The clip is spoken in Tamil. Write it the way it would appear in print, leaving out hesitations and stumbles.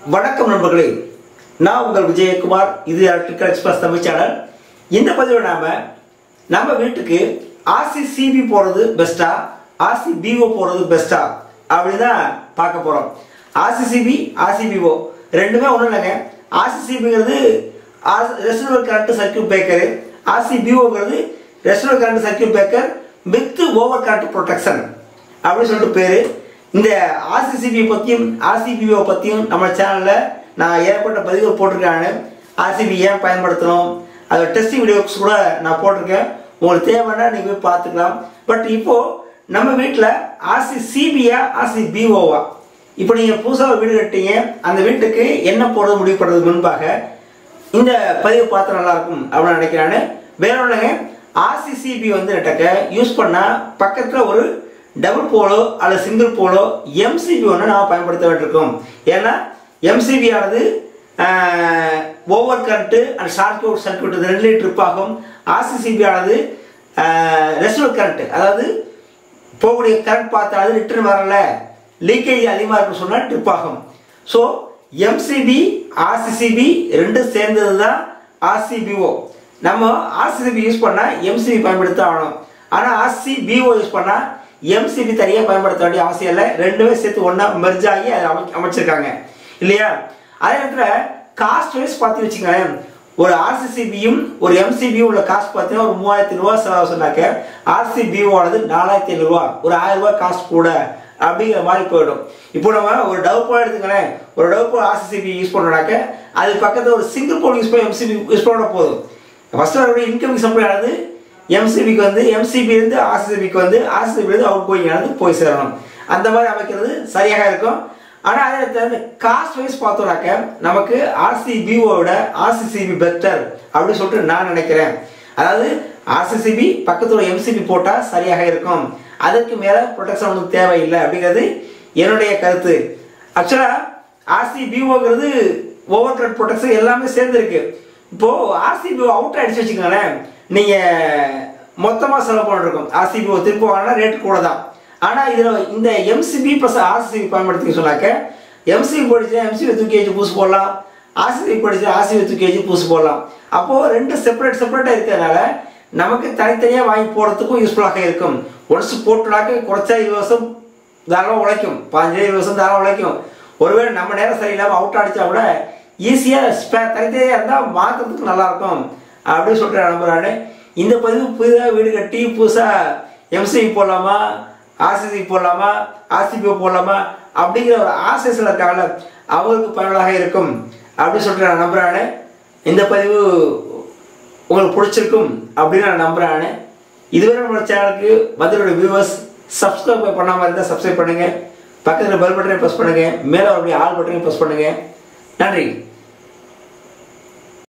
வணக்கம் நண்பர்களே, நான் உங்கள் விஜயகுமார். இது எலக்ட்ரிக்கல் எக்ஸ்பிரஸ் தமிழ் சேனல். இந்த பதிவில் நம்ம வீட்டுக்கு RCCB போறது பெஸ்டா, RCBO போறது பெஸ்டா அப்படின்னு தான் பார்க்க போறோம். RCCB, RCBO ரெண்டுமே ஒன்றும் இல்லைங்க. RCCBங்கிறது ரெசிடுவல் கரண்ட் சர்க்யூட் பிரேக்கர், RCBOங்கிறது residual current circuit breaker with over current protection அப்படின்னு சொல்லிட்டு பேரு. இந்த RCCB பற்றியும் RCBO பற்றியும் நம்ம சேனலில் நான் ஏற்பட்ட பதிவுகள் போட்டிருக்கேன். RCB ஏன் பயன்படுத்தணும், அதோட டெஸ்டிங் வீடியோஸ் கூட நான் போட்டிருக்கேன். உங்களுக்கு தேவைன்னா நீங்கள் போய் பார்த்துக்கலாம். பட் இப்போது நம்ம வீட்டில் RCCBயா RCBOவா, இப்போ நீங்கள் புதுசாக வீடு கட்டிங்க, அந்த வீட்டுக்கு என்ன போடுறது முடிவு பண்ணுறது முன்பாக இந்த பதிவு பார்த்தா நல்லாயிருக்கும் அப்படின்னு நினைக்கிறான்னு. வேற ஒன்றுங்க, RCCB நட்டக்க யூஸ் பண்ணால் பக்கத்தில் ஒரு டபுள் போலோ அல்லது சிங்கிள் போலோ MCB ஒன்று நாம் பயன்படுத்த வேண்டியிருக்கோம். ஏன்னா MCB ஆனது over current and short circuit இது ரெண்டுலேயும் ட்ரிப் ஆகும். RCCB ஆனது ரெசிடுவல் கரண்ட்டு, அதாவது போகக்கூடிய கரண்ட் பார்த்தாலும் ரிட்டர்ன் வரல, லீக்கேஜ் அதிகமாக இருக்குன்னு சொன்னால் ட்ரிப் ஆகும். ஸோ MCB RCCB ரெண்டும் சேர்ந்தது தான் RCBO. நம்ம RCCB யூஸ் பண்ணால் MCB பயன்படுத்த ஆகணும். ஆனால் RCBO யூஸ் பண்ணால் MCB தனியாக பயன்படுத்த வேண்டிய அவசியம் இல்லை. ரெண்டுமே சேர்த்து ஒன்றா மெர்ஜ் ஆகி அதை அமைச்சிருக்காங்க இல்லையா. அதே நேரத்தில் காஸ்ட் வைஸ் பார்த்து வச்சுக்கோங்களேன், ஒரு RCCBயும் ஒரு MCBயும் உள்ள காஸ்ட் பார்த்தீங்கன்னா ஒரு 3500 ரூபா செலவு சொன்னாக்க RCBO ஆனது 4500 ரூபா, ஒரு 1000 ரூபா காஸ்ட் கூட அப்படிங்கிற மாதிரி போயிடும். இப்போ நம்ம ஒரு டவ் போல் எடுத்துக்கலேன், ஒரு டவ் போல் RCCB யூஸ் பண்ணோம்னாக்க அது பக்கத்தில் ஒரு சிங்கிள் போல் யூஸ் பண்ணி MCB யூஸ் பண்ண போதும். ஃபர்ஸ்ட் அவருடைய இன்கமிங் சப்ளை ஆனது MCBக்கு MCB இருந்து RCCBக்கு RCCB இருந்து அவுட் கோயிங் ஆனது போய் சேரணும். அந்த மாதிரி அமைக்கிறது சரியாக இருக்கும். ஆனால் அதே நேரத்தில் காஸ்ட் வைஸ் பார்த்தோம்னாக்க நமக்கு RCBO விட RCCB பெட்டர் அப்படின்னு சொல்லிட்டு நான் நினைக்கிறேன். அதாவது RCCB பக்கத்தில் MCB போட்டால் சரியாக இருக்கும், அதுக்கு மேலே ப்ரொடெக்ஷன் ஒன்றும் தேவையில்லை அப்படிங்கிறது என்னுடைய கருத்து. ஆக்சுவலாக RCBOங்கிறது ஓவர் கரண்ட் ப்ரொடெக்ஷன் எல்லாமே சேர்ந்துருக்கு. இப்போது RCBO அவுட் ஆகிடுச்சு வச்சுக்கோங்களேன், நீங்கள் மொத்தமாக செலவு பண்ணிருக்கோம். RCBO திருப்பி வாங்கினா ரேட் கூட தான். ஆனால் இதில் இந்த MCB ப்ளஸ் RCCB பயன்படுத்தி சொன்னாக்க MCB படிச்சுன்னா MCB தூக்கி வச்சு பூசு போடலாம், RCCB படிச்சுன்னா RCCB தூக்கி வச்சு பூசு போடலாம். அப்போது ரெண்டு செப்பரேட்டாக இருக்கிறதுனால நமக்கு தனித்தனியாக வாங்கி போடுறதுக்கும் யூஸ்ஃபுல்லாக இருக்கும். ஒன்ஸ் போட்டுனாக்க குறைச்சா 20 வருஷம் தாராளமாக உழைக்கும், 15-20 வருஷம் தாராளமாக உழைக்கும். ஒருவேளை நம்ம நேரம் சரியில்லாமல் அவுட் அடித்தா கூட ஈஸியாக தனித்தனியாக இருந்தால் மாற்றுறதுக்கு நல்லாயிருக்கும் அப்படின்னு சொல்லிட்டு நம்புறானே. இந்த பதிவு புதிதாக வீடு கட்டி புதுசாக MCB போடலாமா, RCCB போடலாமா, RCBO போடலாமா அப்படிங்கிற ஒரு ஆசைகள் இருக்காங்கல்ல, அவங்களுக்கு பயனுள்ளதாக இருக்கும் அப்படின்னு சொல்லிட்டு நான் நம்புறானே. இந்த பதிவு உங்களுக்கு பிடிச்சிருக்கும் அப்படின்னு நான் நம்புறானே. இதுவரை நம்மளோட சேனலுக்கு வந்துள்ள வியூவர்ஸ் சப்ஸ்கிரைப் பண்ணாமல் இருந்தால் சப்ஸ்கிரைப் பண்ணுங்கள், பக்கத்தில் பெல் பட்டனை ப்ரெஸ் பண்ணுங்கள், மேலே அவருடைய ஆல் பட்டனையும் ப்ரெஸ் பண்ணுங்கள். நன்றி.